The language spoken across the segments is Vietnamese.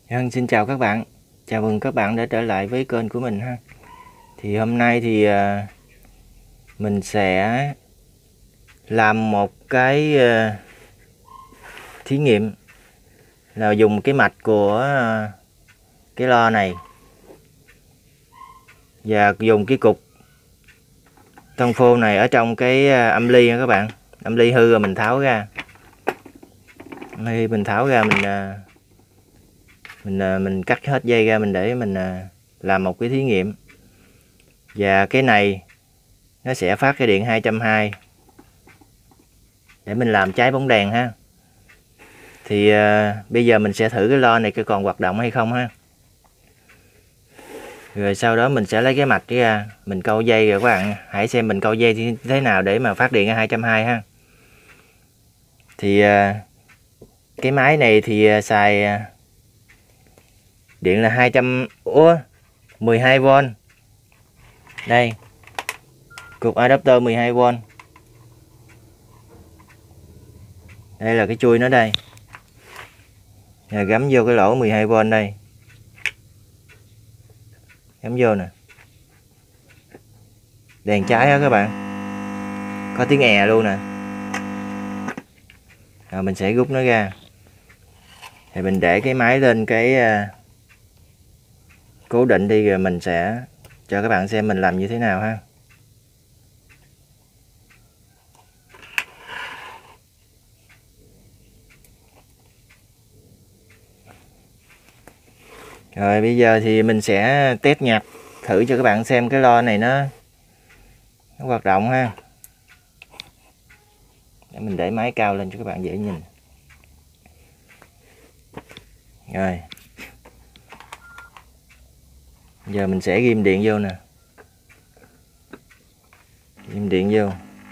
Xin chào các bạn, chào mừng các bạn đã trở lại với kênh của mình ha. Thì hôm nay thì mình sẽ làm một cái thí nghiệm là dùng cái mạch của cái lo này và dùng cái cục thân phô này ở trong cái âm ly nha các bạn. Âm ly hư rồi mình tháo ra. Mình tháo ra, mình cắt hết dây ra, mình để mình làm một cái thí nghiệm. Và cái này nó sẽ phát cái điện 220 để mình làm cháy bóng đèn ha. Thì bây giờ mình sẽ thử cái lo này còn hoạt động hay không ha. Rồi sau đó mình sẽ lấy cái mạch ra, mình câu dây, rồi các bạn hãy xem mình câu dây như thế nào để mà phát điện 220 ha. Thì cái máy này thì xài điện là 12V. Đây, cục adapter 12V. Đây là cái chui nó đây. Rồi gắm vô cái lỗ 12V đây. Gắm vô nè. Đèn cháy á các bạn. Có tiếng è luôn nè. Rồi mình sẽ rút nó ra. Thì mình để cái máy lên cái cố định đi, rồi mình sẽ cho các bạn xem mình làm như thế nào ha. Rồi bây giờ thì mình sẽ test nhạc thử cho các bạn xem cái lo này nó hoạt động ha. Để mình để máy cao lên cho các bạn dễ nhìn. Rồi. Giờ mình sẽ ghim điện vô nè. Ghim điện vô.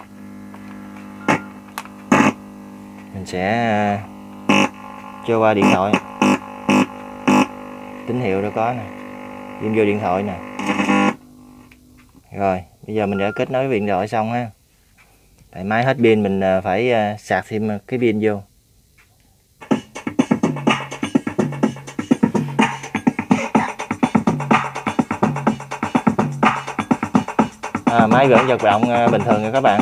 Mình sẽ cho qua điện thoại. Tín hiệu đó có nè. Ghim vô điện thoại nè. Rồi, bây giờ mình đã kết nối với điện thoại xong ha. Tại máy hết pin, mình phải sạc thêm cái pin vô. Máy vẫn hoạt động bình thường nha các bạn.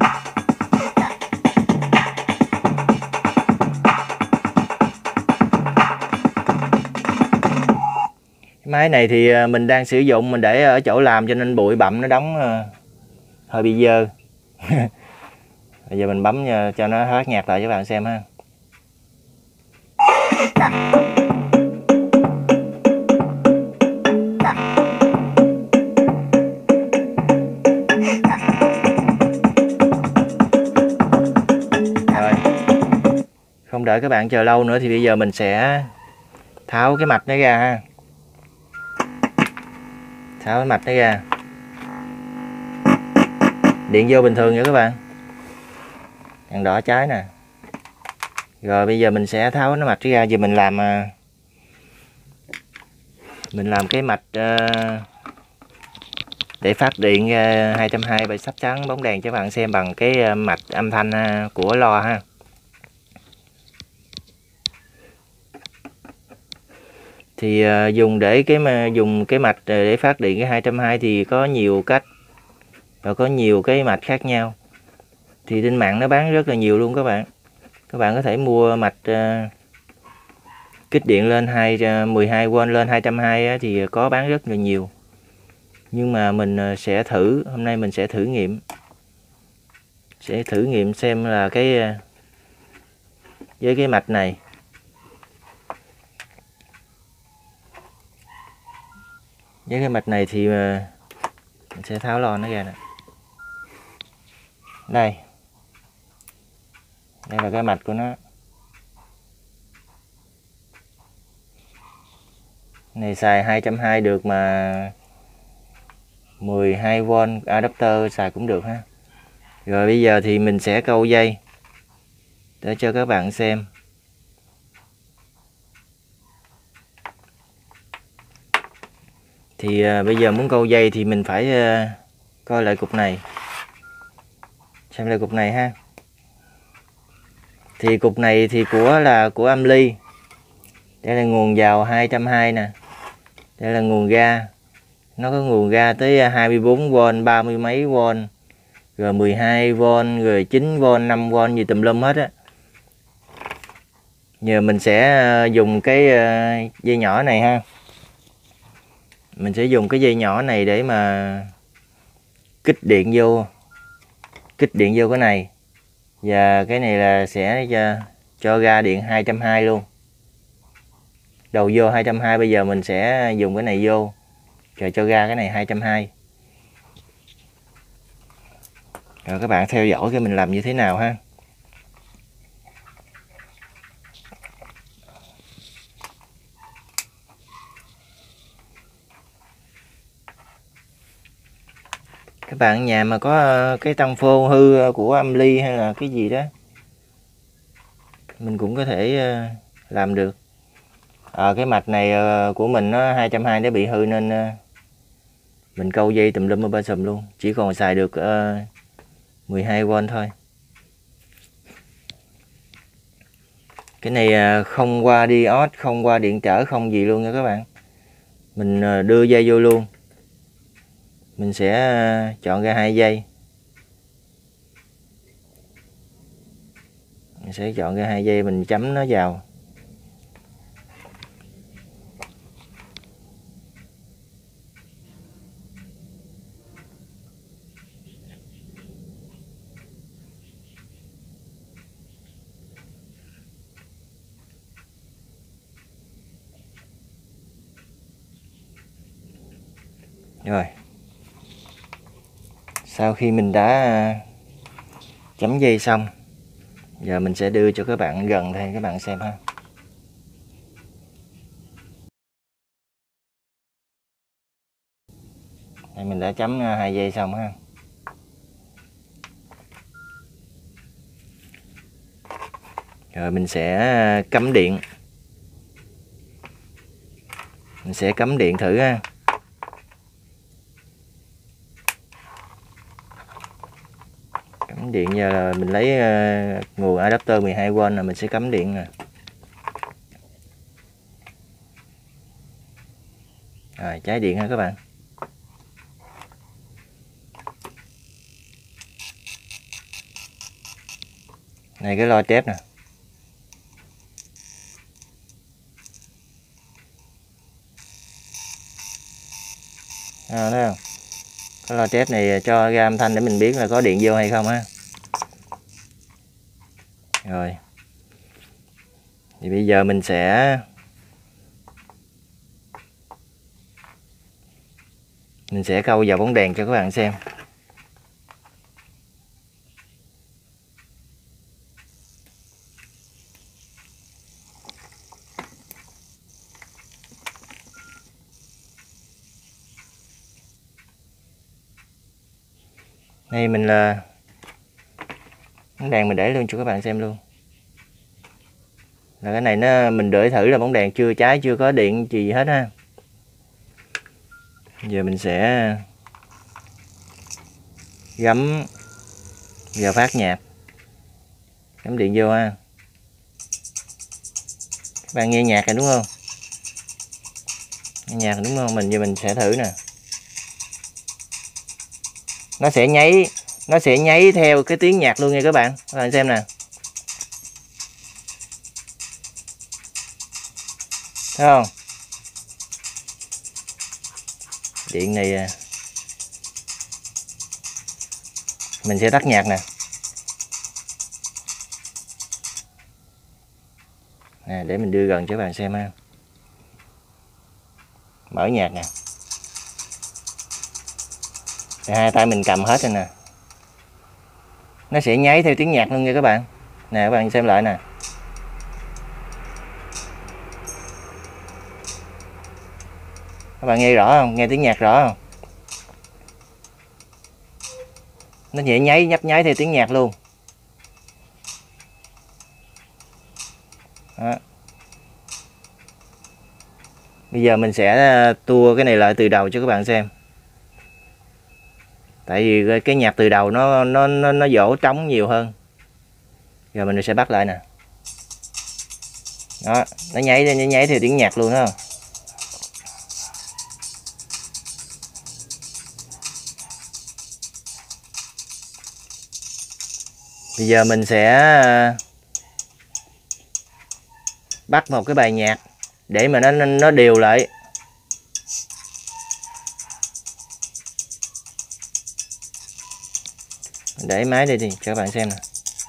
Máy này thì mình đang sử dụng, mình để ở chỗ làm cho nên bụi bặm nó đóng hơi bị dơ. Bây giờ mình bấm cho nó hát nhạc lại cho các bạn xem ha. Rồi. Không đợi các bạn chờ lâu nữa thì bây giờ mình sẽ tháo cái mạch nó ra ha. Tháo cái mạch nó ra. Điện vô bình thường nha các bạn. Đèn đỏ cháy nè. Rồi bây giờ mình sẽ tháo nó mạch ra. Giờ mình làm cái mạch để phát điện 220 và sắp sáng bóng đèn cho các bạn xem bằng cái mạch âm thanh của lo ha. Thì dùng cái mạch để phát điện cái 220 thì có nhiều cách và có nhiều cái mạch khác nhau. Thì trên mạng nó bán rất là nhiều luôn các bạn. Các bạn có thể mua mạch kích điện lên 12V lên 220 thì có bán rất là nhiều. Nhưng mà mình sẽ thử, hôm nay mình sẽ thử nghiệm. Sẽ thử nghiệm xem là với cái mạch này. Với cái mạch này thì mình sẽ tháo lo nó ra nè. Đây. Đây là cái mạch của nó. Này xài 220 được mà 12V adapter xài cũng được ha. Rồi bây giờ thì mình sẽ câu dây để cho các bạn xem. Thì bây giờ muốn câu dây thì mình phải coi lại cục này. Xem lại cục này ha. Thì cục này thì của âm ly. Đây là nguồn vào 220 nè. Đây là nguồn ga. Nó có nguồn ga tới 24V, 30 mấy V, rồi 12V, rồi 9V, 5V gì tùm lum hết á. Giờ mình sẽ dùng cái dây nhỏ này ha. Mình sẽ dùng cái dây nhỏ này để mà kích điện vô cái này. Và cái này là sẽ cho ra điện 220 luôn. Đầu vô 220, bây giờ mình sẽ dùng cái này vô rồi cho ra cái này 220. Rồi các bạn theo dõi cái mình làm như thế nào ha. Các bạn ở nhà mà có cái tăng phô hư của âm ly hay là cái gì đó, mình cũng có thể làm được. Cái mạch này của mình nó 220 nó bị hư nên mình câu dây tùm lum ở bên sùm luôn, chỉ còn xài được 12V thôi. Cái này không qua diode, không qua điện trở, không gì luôn nha các bạn. Mình đưa dây vô luôn. Mình sẽ chọn ra 2 dây. Mình sẽ chọn ra 2 dây, mình chấm nó vào. Rồi. Sau khi mình đã chấm dây xong, giờ mình sẽ đưa cho các bạn gần đây các bạn xem ha. Đây mình đã chấm 2 dây xong ha. Rồi mình sẽ cắm điện. Mình sẽ cắm điện thử ha. Cắm điện, giờ là mình lấy nguồn adapter 12V là mình sẽ cắm điện nè. Rồi cháy điện ha các bạn. Này cái loa tép nè. Thấy không? Cái loa tép này cho ra âm thanh để mình biết là có điện vô hay không ha. Rồi. Thì bây giờ mình sẽ câu vào bóng đèn cho các bạn xem. Đây mình là bóng đèn mình để luôn cho các bạn xem luôn. Là cái này nó mình để thử là bóng đèn chưa cháy, chưa có điện gì hết ha. Giờ mình sẽ gắm vào phát nhạc, gắm điện vô ha. Các bạn nghe nhạc này đúng không? Nghe nhạc đúng không? Mình sẽ thử nè. Nó sẽ nháy theo cái tiếng nhạc luôn nha các bạn. Các bạn xem nè. Thấy không? Điện này mình sẽ tắt nhạc nè. Nè, để mình đưa gần cho các bạn xem ha. Mở nhạc nè. Thì hai tay mình cầm hết rồi nè. Nó sẽ nháy theo tiếng nhạc luôn nha các bạn. Nè các bạn xem lại nè. Các bạn nghe rõ không? Nghe tiếng nhạc rõ không? Nó sẽ nháy, nhấp nháy theo tiếng nhạc luôn. Đó. Bây giờ mình sẽ tua cái này lại từ đầu cho các bạn xem. Tại vì cái nhạc từ đầu nó dỗ trống nhiều hơn. Giờ mình sẽ bắt lại nè. Đó, nó nhảy theo tiếng nhạc luôn đó. Bây giờ mình sẽ bắt một cái bài nhạc để mà nó đều lại. Để máy đây đi cho các bạn xem nè.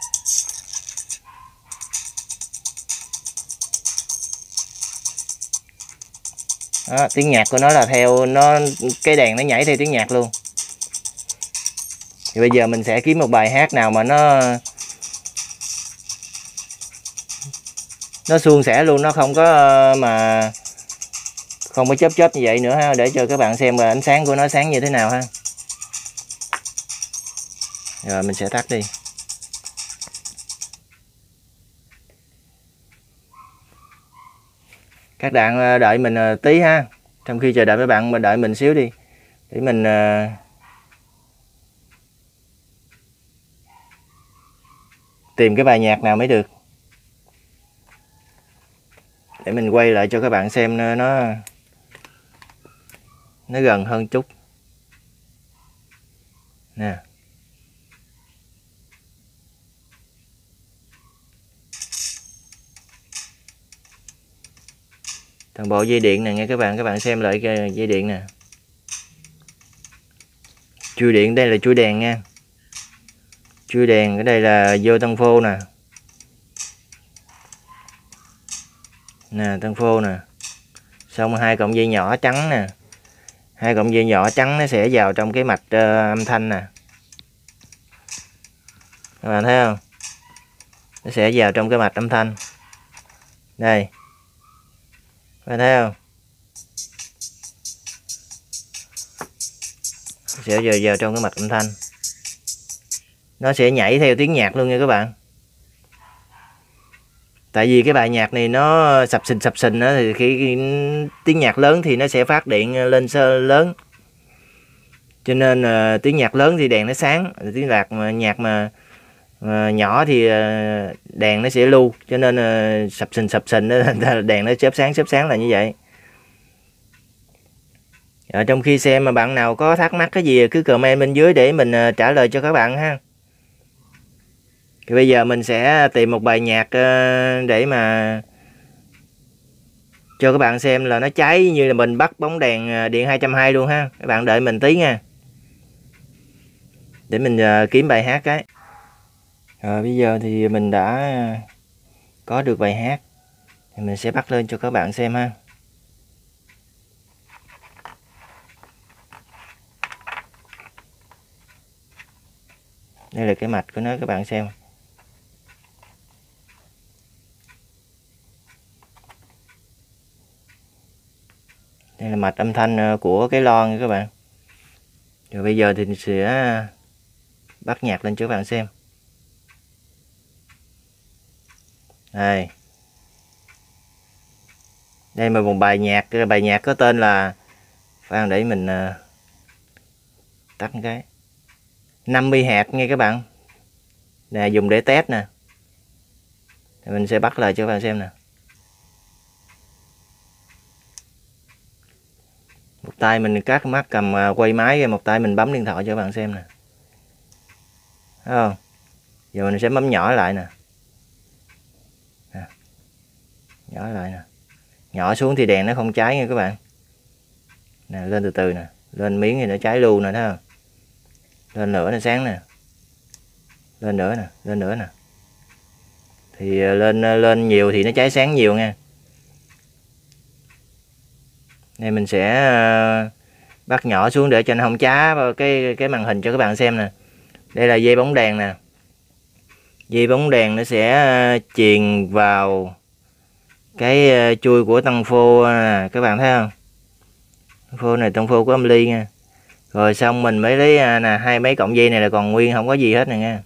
Đó, tiếng nhạc của nó là theo cái đèn nó nhảy theo tiếng nhạc luôn. Thì bây giờ mình sẽ kiếm một bài hát nào mà nó suôn sẻ luôn, nó không có mà không có chớp như vậy nữa ha, để cho các bạn xem là ánh sáng của nó sáng như thế nào ha. Rồi mình sẽ tắt đi. Các bạn đợi mình tí ha. Trong khi chờ đợi các bạn, mà đợi mình xíu đi để mình tìm cái bài nhạc nào mới được, để mình quay lại cho các bạn xem nó gần hơn chút nè. Toàn bộ dây điện nè nghe các bạn xem lại cái dây điện nè. Chui điện đây là chui đèn nha. Chui đèn ở đây là vô tăng phô nè. Nè tăng phô nè. Xong 2 cọng dây nhỏ trắng nè. 2 cọng dây nhỏ trắng nó sẽ vào trong cái mạch âm thanh nè. Các bạn thấy không? Nó sẽ vào trong cái mạch âm thanh. Đây. Các bạn thấy không? Sẽ vào trong cái mạch âm thanh. Nó sẽ nhảy theo tiếng nhạc luôn nha các bạn. Tại vì cái bài nhạc này nó sập sình đó, thì khi tiếng nhạc lớn thì nó sẽ phát điện lên lớn. Cho nên tiếng nhạc lớn thì đèn nó sáng, tiếng nhạc mà nhỏ thì đèn nó sẽ lưu, cho nên sập sình đó, đèn nó chớp sáng là như vậy. Trong khi xem mà bạn nào có thắc mắc cái gì cứ comment bên dưới để mình trả lời cho các bạn ha. Thì bây giờ mình sẽ tìm một bài nhạc để mà cho các bạn xem là nó cháy như là mình bắt bóng đèn điện 220 luôn ha. Các bạn đợi mình tí nha, để mình kiếm bài hát cái. Rồi bây giờ thì mình đã có được bài hát, thì mình sẽ bắt lên cho các bạn xem ha. Đây là cái mạch của nó các bạn xem. Đây là mạch âm thanh của cái loa nha các bạn. Rồi bây giờ thì mình sẽ bắt nhạc lên cho các bạn xem. Đây. Đây là một bài nhạc có tên là, khoan để mình tắt cái, 50 Hz nghe các bạn. Nè, dùng để test nè. Thì mình sẽ bắt lại cho các bạn xem nè. Một tay mình cắt mắt cầm quay máy, một tay mình bấm điện thoại cho các bạn xem nè. Thấy không? Giờ mình sẽ bấm nhỏ lại nè. Nhỏ lại nè. Nhỏ xuống thì đèn nó không cháy nha các bạn. Nè, lên từ từ nè. Lên miếng thì nó cháy luôn nè, thấy không? Lên nữa nó sáng nè. Lên nữa nè, lên nữa nè. Thì lên nhiều thì nó cháy sáng nhiều nha. Đây mình sẽ bắt nhỏ xuống để cho nó không chá vào cái màn hình cho các bạn xem nè. Đây là dây bóng đèn nè. Dây bóng đèn nó sẽ truyền vào cái chui của tăng phô nè, các bạn thấy không? Phô này tăng phô của âm ly nha. Rồi xong mình mới lấy nè, hai mấy cọng dây này là còn nguyên, không có gì hết nè nha.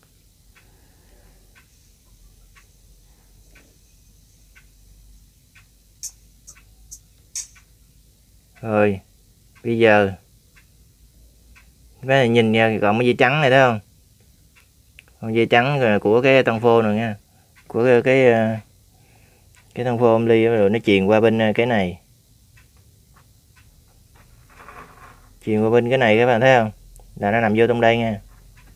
Rồi bây giờ cái này nhìn nha, còn cái dây trắng này thấy không? Con dây trắng của cái tăng phô này nha, của cái cái thân phô âm ly rồi nó truyền qua bên cái này, truyền qua bên cái này, các bạn thấy không, là nó nằm vô trong đây nha.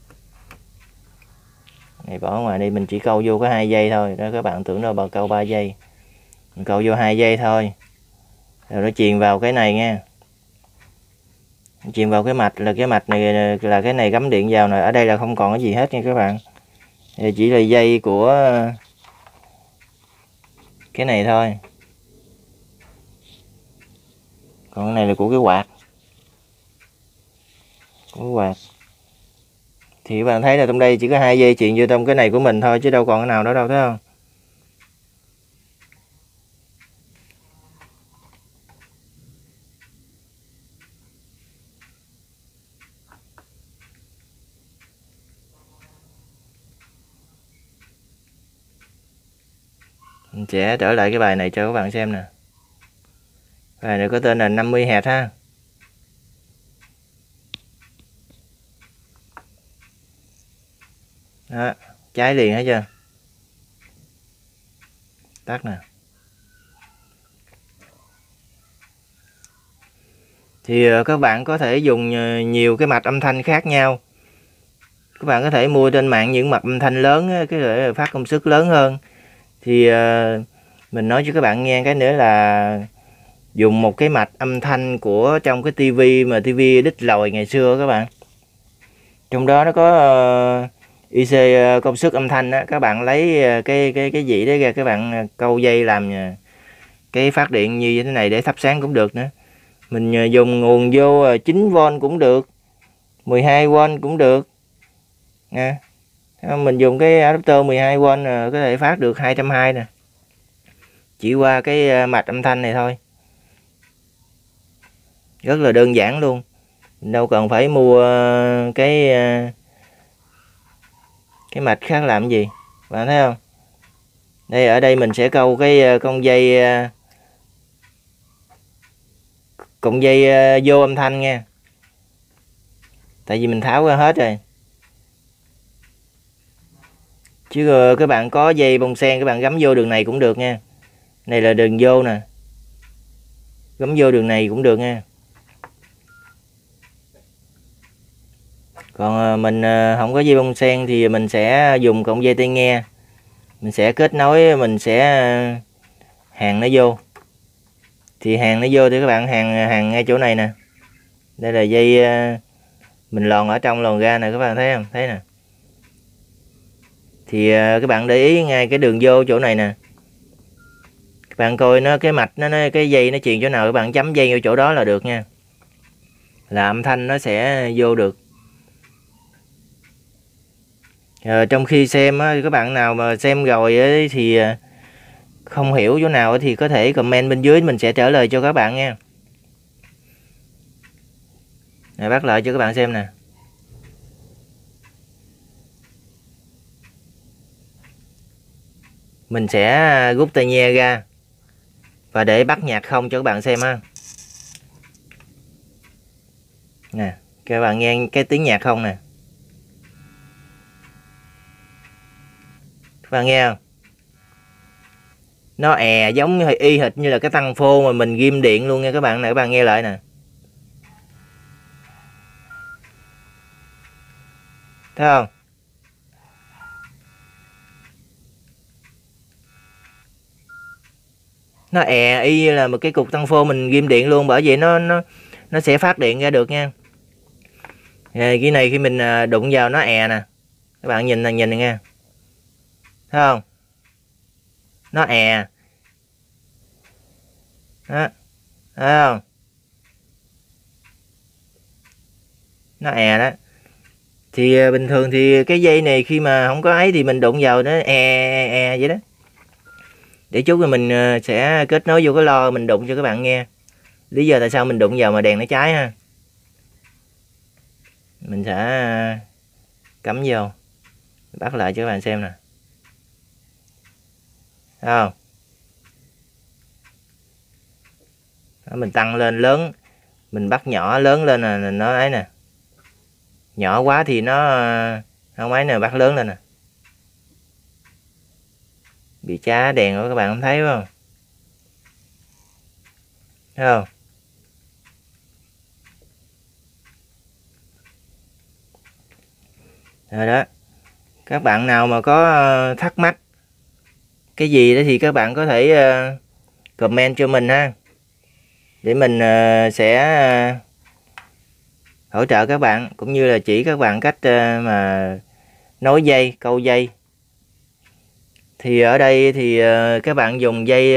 Này bỏ ngoài đi, mình chỉ câu vô có 2 giây thôi đó, các bạn tưởng đâu bà câu 3 giây, mình câu vô 2 giây thôi rồi nó truyền vào cái này nha, truyền vào cái mạch, là cái mạch này là cái này gắm điện vào nè. Ở đây là không còn cái gì hết nha các bạn, chỉ là dây của cái này thôi, còn cái này là của cái quạt, thì các bạn thấy là trong đây chỉ có 2 dây truyền vô trong cái này của mình thôi, chứ đâu còn cái nào đó đâu, thấy không. Mình sẽ trở lại cái bài này cho các bạn xem nè. Bài này có tên là 50 Hz ha. Đó, cháy liền hết chưa? Tắt nè. Thì các bạn có thể dùng nhiều cái mạch âm thanh khác nhau. Các bạn có thể mua trên mạng những mạch âm thanh lớn, cái để phát công suất lớn hơn. Thì mình nói cho các bạn nghe cái nữa là dùng một cái mạch âm thanh của trong cái tivi, mà tivi đít lồi ngày xưa các bạn. Trong đó nó có IC công suất âm thanh á, các bạn lấy cái gì đấy ra, các bạn câu dây làm cái phát điện như thế này để thắp sáng cũng được nữa. Mình dùng nguồn vô 9V cũng được, 12V cũng được nè. Mình dùng cái adapter 12V có thể phát được 220 nè, chỉ qua cái mạch âm thanh này thôi, rất là đơn giản luôn, mình đâu cần phải mua cái mạch khác làm gì, bạn thấy không. Đây, ở đây mình sẽ câu cái con dây vô âm thanh nha, tại vì mình tháo ra hết rồi. Chứ các bạn có dây bông sen các bạn gắm vô đường này cũng được nha, này là đường vô nè, gắm vô đường này cũng được nha. Còn mình không có dây bông sen thì mình sẽ dùng cọng dây tai nghe, mình sẽ kết nối, mình sẽ hàn nó vô. Thì hàn nó vô thì các bạn hàn ngay chỗ này nè, đây là dây mình lòn ở trong lòn ra nè, các bạn thấy không, thấy nè. Thì các bạn để ý ngay cái đường vô chỗ này nè, các bạn coi nó cái mạch nó cái dây nó truyền chỗ nào, các bạn chấm dây vô chỗ đó là được nha, là âm thanh nó sẽ vô được. Trong khi xem các bạn nào mà xem rồi thì không hiểu chỗ nào thì có thể comment bên dưới, mình sẽ trả lời cho các bạn nha. Này, bắt lại cho các bạn xem nè. Mình sẽ rút tai nghe ra và để bắt nhạc không cho các bạn xem ha. Nè, các bạn nghe cái tiếng nhạc không nè. Các bạn nghe không? Nó giống như y hệt như là cái tăng phô mà mình ghim điện luôn nha các bạn. Nè, các bạn nghe lại nè. Thấy không? Nó y là một cái cục tăng phô mình ghim điện luôn, bởi vậy nó sẽ phát điện ra được nha. Cái này khi mình đụng vào nó nè. Các bạn nhìn này nha. Thấy không? Nó đó. Thấy không? Nó đó. Thì bình thường thì cái dây này khi mà không có ấy thì mình đụng vào nó vậy đó. Để chút rồi mình sẽ kết nối vô cái lo mình đụng cho các bạn nghe lý do tại sao mình đụng vào mà đèn nó cháy ha. Mình sẽ cắm vô, bắt lại cho các bạn xem nè. Thấy không? Đó, mình tăng lên lớn, mình bắt nhỏ lớn lên là nó ấy nè, nhỏ quá thì nó không ấy nè, bắt lớn lên nè. bị chá đèn đó, các bạn không thấy không? Thấy không? Rồi đó, các bạn nào mà có thắc mắc cái gì đó thì các bạn có thể comment cho mình ha, để mình sẽ hỗ trợ các bạn, cũng như là chỉ các bạn cách mà nối dây, câu dây. Thì ở đây thì các bạn dùng dây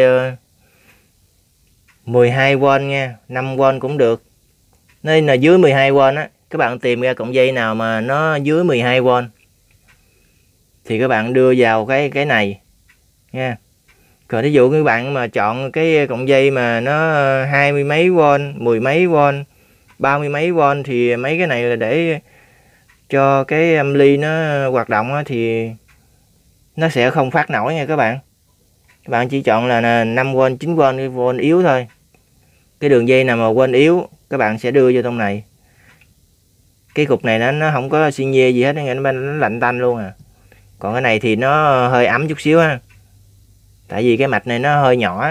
12V nha, 5V cũng được, nên là dưới 12V á, các bạn tìm ra cọng dây nào mà nó dưới 12V thì các bạn đưa vào cái này nha. Còn ví dụ các bạn mà chọn cái cọng dây mà nó 20 mấy V, 10 mấy V, 30 mấy V thì mấy cái này là để cho cái âm ly nó hoạt động thì nó sẽ không phát nổi nha các bạn. Các bạn chỉ chọn là 5V, 9V yếu thôi. Cái đường dây nào mà quên yếu các bạn sẽ đưa vô trong này. Cái cục này nó không có xi nhê gì hết, nó lạnh tanh luôn à. Còn cái này thì nó hơi ấm chút xíu ha. Tại vì cái mạch này nó hơi nhỏ.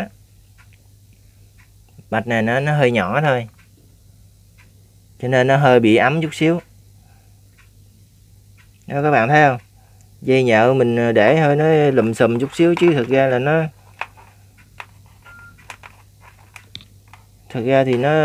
Mạch này nó hơi nhỏ thôi, cho nên nó hơi bị ấm chút xíu. Đó, các bạn thấy không? Dây nhợ mình để hơi nó lùm xùm chút xíu, chứ thực ra là nó thì nó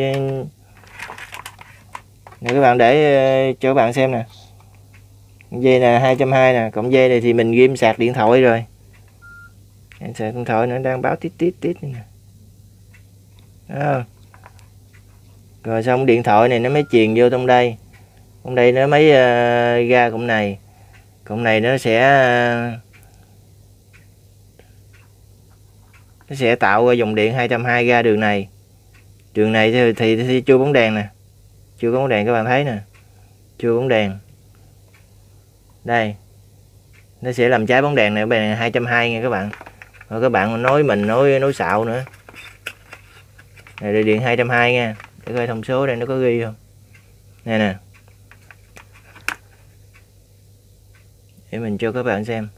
nè, các bạn để cho các bạn xem nè. Dây là 220 nè, cộng dây này thì mình ghim sạc điện thoại rồi. Sạc điện thoại nó đang báo tít tít tít nè. Đó. Rồi xong điện thoại này nó mới truyền vô trong đây. Trong đây nó mới ra cụm này. Cụm này nó sẽ tạo ra dòng điện 220 ra đường này. Đường này thì chưa bóng đèn nè. Chưa có bóng đèn, các bạn thấy nè. Chưa bóng đèn. Đây. Nó sẽ làm cháy bóng đèn này, bên này 220 nha các bạn. Rồi các bạn nói mình nói xạo nữa. Này là điện 220 nha. Để coi thông số đây nó có ghi không. Đây nè. Để mình cho các bạn xem.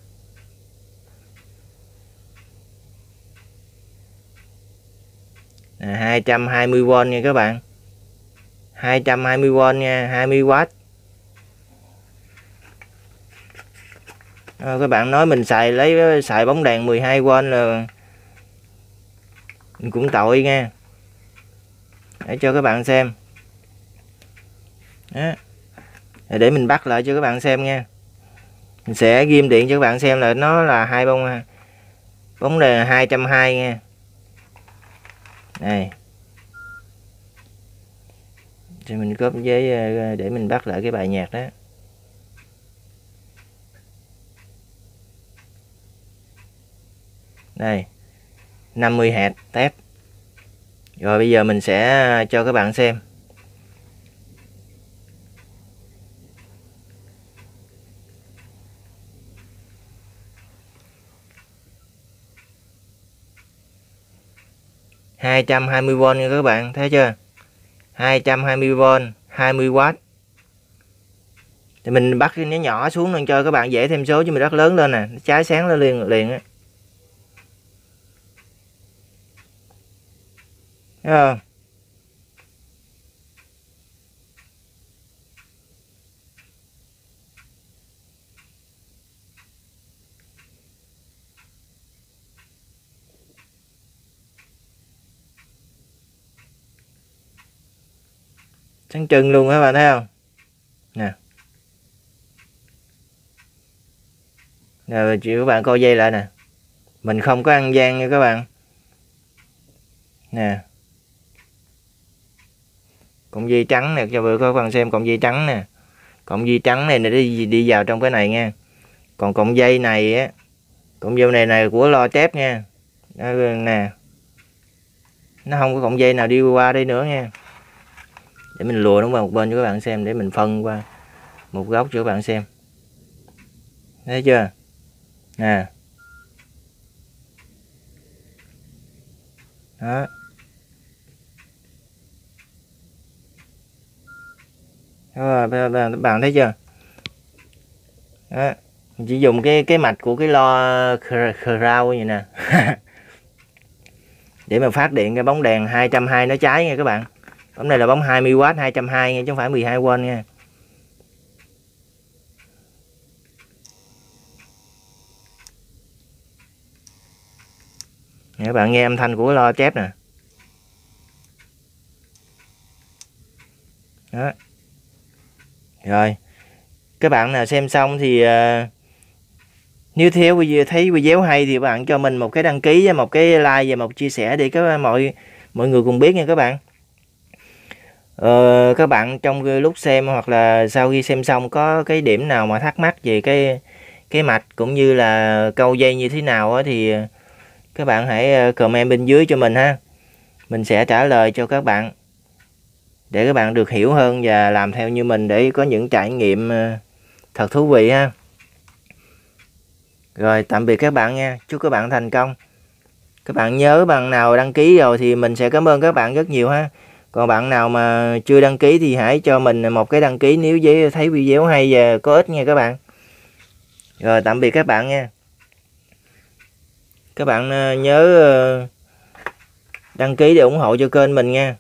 Nè, 220V nha các bạn. 220V nha, 20W. Các bạn nói mình xài bóng đèn 12V là cũng tội nha. Để cho các bạn xem. Đó. Để mình bắt lại cho các bạn xem nha. Mình sẽ ghim điện cho các bạn xem là nó là bóng đèn 220 nha. Đây. Thì mình copy với để mình bắt lại cái bài nhạc đó. Đây. 50Hz test. Rồi bây giờ mình sẽ cho các bạn xem. "220V nha các bạn, thấy chưa? 220V, 20W. Thì mình bắt nó nhỏ xuống nên cho các bạn dễ thêm số, chứ mình bắt lớn lên nè, nó cháy sáng lên liền á. Thấy không? Sáng trưng luôn các bạn thấy không? Nè. Rồi chịu các bạn coi dây lại nè. Mình không có ăn gian nha các bạn. Nè. Cọng dây trắng nè, cho các bạn xem cọng dây trắng nè. Cọng dây trắng này đi vào trong cái này nha. Còn cọng dây này á, cọng dây này của lo tép nha. Đó, nè. Nó không có cọng dây nào đi qua đây nữa nha. Để mình lùa nó qua một bên cho các bạn xem, để mình phân qua một góc cho các bạn xem. Thấy chưa? Nè. Đó. Đó, bạn thấy chưa? Đó. Mình chỉ dùng cái mạch của cái lo crown vậy nè để mà phát điện cái bóng đèn 220 nó cháy nha các bạn. Bóng này là bóng 20W 220 nha, chứ không phải 12V nha. Các bạn nghe âm thanh của lo chép nè. Đó. Rồi các bạn nào xem xong thì nếu thấy video hay thì bạn cho mình một cái đăng ký và một cái like và một chia sẻ để mọi người cùng biết nha các bạn. Các bạn trong lúc xem hoặc là sau khi xem xong có cái điểm nào mà thắc mắc về cái mạch cũng như là câu dây như thế nào á, thì các bạn hãy comment bên dưới cho mình ha. Mình sẽ trả lời cho các bạn để các bạn được hiểu hơn và làm theo như mình để có những trải nghiệm thật thú vị ha. Rồi tạm biệt các bạn nha. Chúc các bạn thành công. Các bạn nhớ bạn nào đăng ký rồi thì mình sẽ cảm ơn các bạn rất nhiều ha. Còn bạn nào mà chưa đăng ký thì hãy cho mình một cái đăng ký nếu thấy video hay và có ích nha các bạn. Rồi tạm biệt các bạn nha. Các bạn nhớ đăng ký để ủng hộ cho kênh mình nha.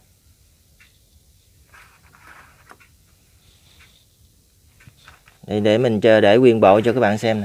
Để mình để nguyên bộ cho các bạn xem nè.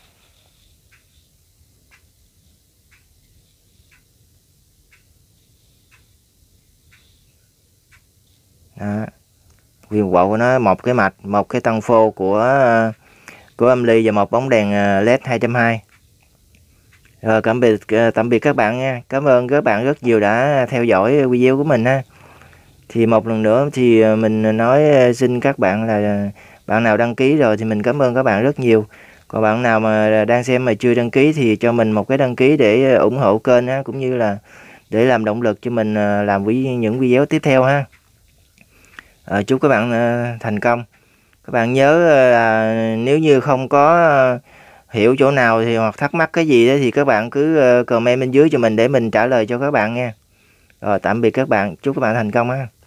Đó. Nguyên bộ của nó một cái mạch, một cái tăng phô của âm ly và một bóng đèn LED 220. Rồi tạm biệt các bạn nha. Cảm ơn các bạn rất nhiều đã theo dõi video của mình ha. Thì một lần nữa thì mình nói xin các bạn là bạn nào đăng ký rồi thì mình cảm ơn các bạn rất nhiều. Còn bạn nào mà đang xem mà chưa đăng ký thì cho mình một cái đăng ký để ủng hộ kênh ha, cũng như là để làm động lực cho mình làm những video tiếp theo ha. Chúc các bạn thành công. Các bạn nhớ là nếu như không có hiểu chỗ nào thì hoặc thắc mắc cái gì đó thì các bạn cứ comment bên dưới cho mình để mình trả lời cho các bạn nha. Rồi tạm biệt các bạn, chúc các bạn thành công ha.